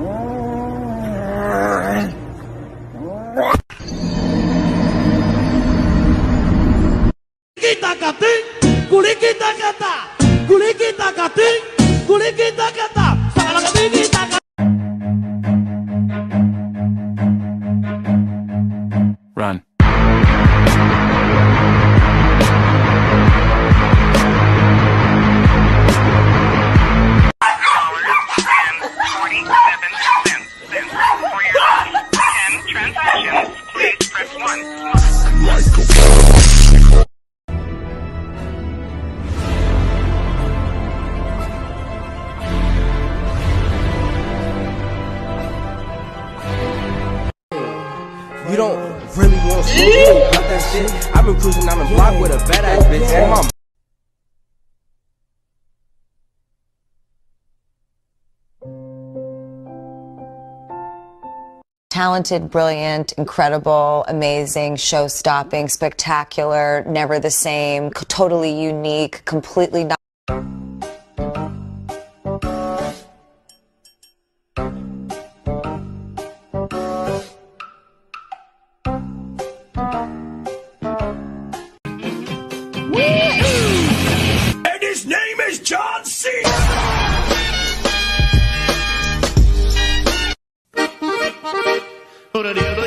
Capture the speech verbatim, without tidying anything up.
Run. You don't really want to smoke about that shit. I've been cruising down the block with a badass bitch and my Talented, brilliant, incredible, amazing, show-stopping, spectacular, never the same, totally unique, completely not. And his name is John C. Ora